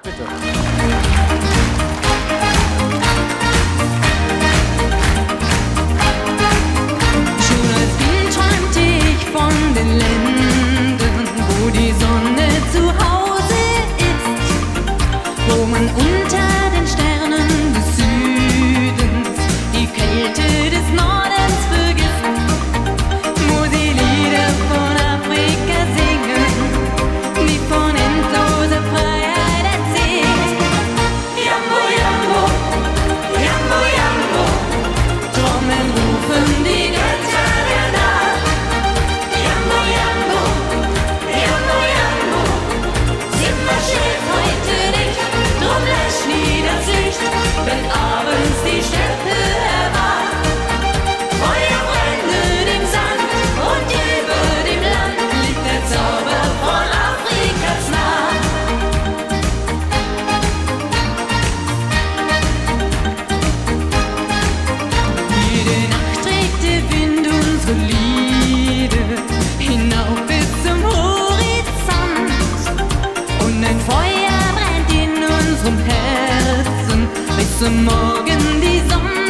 Bitte. Schon als Kind träumte ich von den Ländern, wo die Sonne zu Hause ist, wo man unter den Sternen des Südens die Kälte des Nordens vergisst, wo sie Lieder von Afrika singen, die von endloser Freiheit erzählt. Jambo, Jambo, Jambo, Jambo, Trommeln rufen die Götter der Nacht. Jambo, Jambo, Jambo, Jambo, Simba schläft heute nicht, drum löscht nie das Licht, wenn abends die Steppe erwacht. Feuer brennt im Sand und über dem Land liegt der Zauber von Afrikas Nacht. Jede Nacht trägt der Wind unsere Lieder hinauf bis zum Horizont und ein Feuer brennt in unserem Herzen, bis zum Morgen die Sonne